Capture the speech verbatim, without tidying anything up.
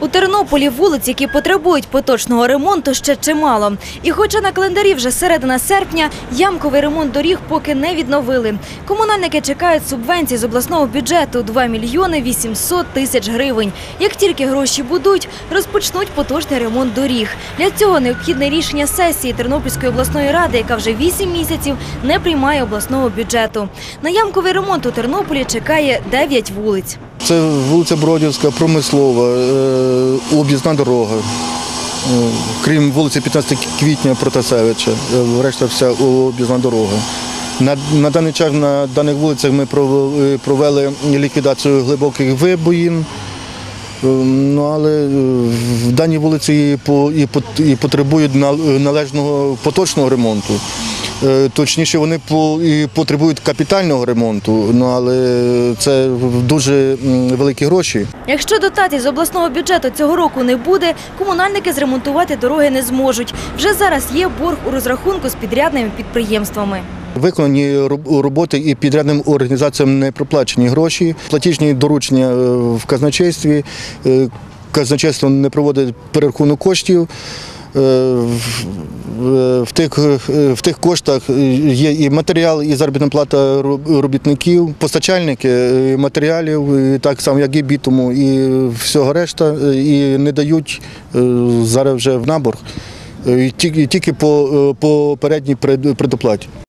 У Тернополі вулиць, які потребують поточного ремонту, ще чимало. І хоча на календарі вже середина серпня, ямковий ремонт доріг поки не відновили. Комунальники чекають субвенцій з обласного бюджету – два мільйони вісімсот тисяч гривень. Як тільки гроші будуть, розпочнуть поточний ремонт доріг. Для цього необхідне рішення сесії Тернопільської обласної ради, яка вже вісім місяців не приймає обласного бюджету. На ямковий ремонт у Тернополі чекає дев'ять вулиць. Це вулиця Бродівська, Промислова, об'їзна дорога, крім вулиці п'ятнадцятого квітня Протасевича, решта вся об'їзна дорога. На, на даний час на даних вулицях ми провели ліквідацію глибоких вибоїн, ну, але в даній вулиці і, по, і, по, і потребують належного поточного ремонту. Точніше, вони потребують капітального ремонту, ну, але це дуже великі гроші. Якщо дотацій з обласного бюджету цього року не буде, комунальники зремонтувати дороги не зможуть. Вже зараз є борг у розрахунку з підрядними підприємствами. Виконані роботи і підрядним організаціям не проплачені гроші, платіжні доручення в казначействі, казначейство не проводить перерахунок коштів. В тих, в тих коштах є і матеріал, і заробітна плата робітників, постачальники матеріалів, так само, як і бітуму, і всього решта, і не дають зараз вже в набор, тільки по попередній предоплаті.